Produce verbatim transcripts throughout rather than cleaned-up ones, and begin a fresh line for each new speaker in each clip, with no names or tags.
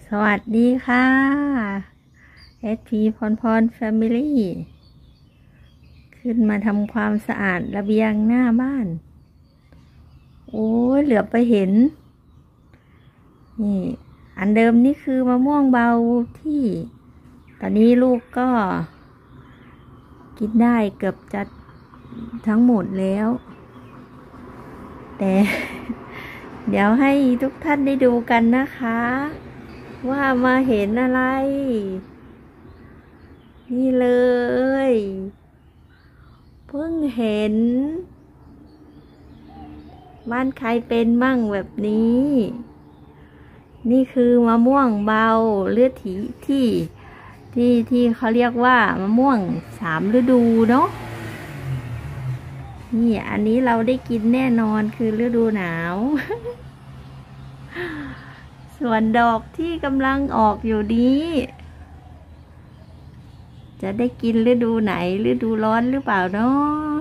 สวัสดีค่ะ เอส พี พรพรแฟมิลี่ ขึ้นมาทำความสะอาดระเบียงหน้าบ้าน โอ้ยเหลือไปเห็น นี่ อันเดิมนี่คือมะม่วงเบาที่ ตอนนี้ลูกก็ กินได้เกือบจะทั้งหมดแล้ว แต่ เดี๋ยวให้ทุกท่านได้ดูกันนะคะ ว่ามาเห็นอะไร นี่เลย เพิ่งเห็น บ้านใครเป็นมั่งแบบนี้ นี่คือมะม่วงเบาเลือดถีที่ที่ที่เขาเรียกว่ามะม่วงสามฤดูเนาะนี่อันนี้เราได้กินแน่นอนคือฤดูหนาว ส่วนดอกที่กำลังออกอยู่นี้จะได้กินฤดูไหนฤดูร้อนหรือเปล่าเนาะ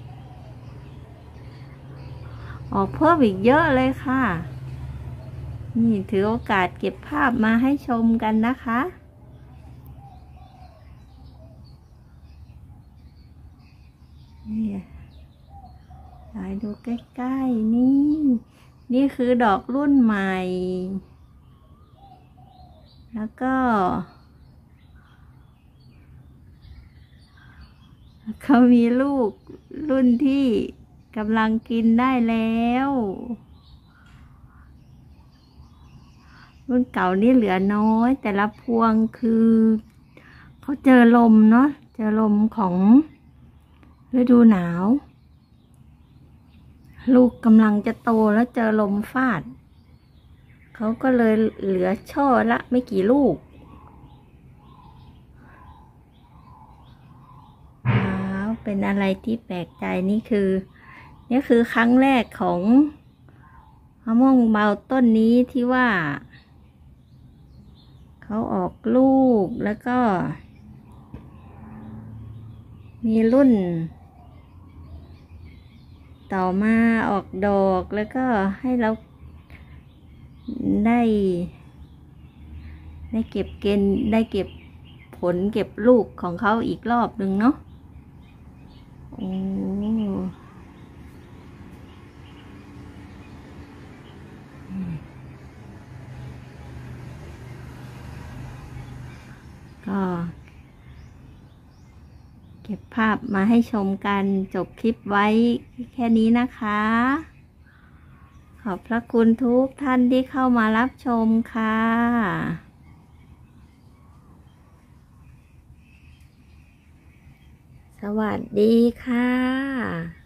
ออกเพิ่มอีกเยอะเลยค่ะนี่ถือโอกาสเก็บภาพมาให้ชมกันนะคะนี่ถ่ายดูใกล้ๆนี่นี่คือดอกรุ่นใหม่แล้วก็เขามีลูกรุ่นที่กำลังกินได้แล้วรุ่นเก่านี่เหลือน้อยแต่ละพวงคือเขาเจอลมเนาะเจอลมของฤดูหนาวลูกกำลังจะโตแล้วเจอลมฟาดเขาก็เลยเหลือช่อละไม่กี่ลูกว้าวเป็นอะไรที่แปลกใจนี่คือนี่คือครั้งแรกของมะม่วงเบาต้นนี้ที่ว่าเขาออกลูกแล้วก็มีรุ่นต่อมาออกดอกแล้วก็ให้เราได้ได้เก็บเกณฑ์ได้เก็บผลเก็บลูกของเขาอีกรอบหนึ่งเนาะโอ้ก็เก็บภาพมาให้ชมกันจบคลิปไว้แค่นี้นะคะขอบพระคุณทุกท่านที่เข้ามารับชมค่ะสวัสดีค่ะ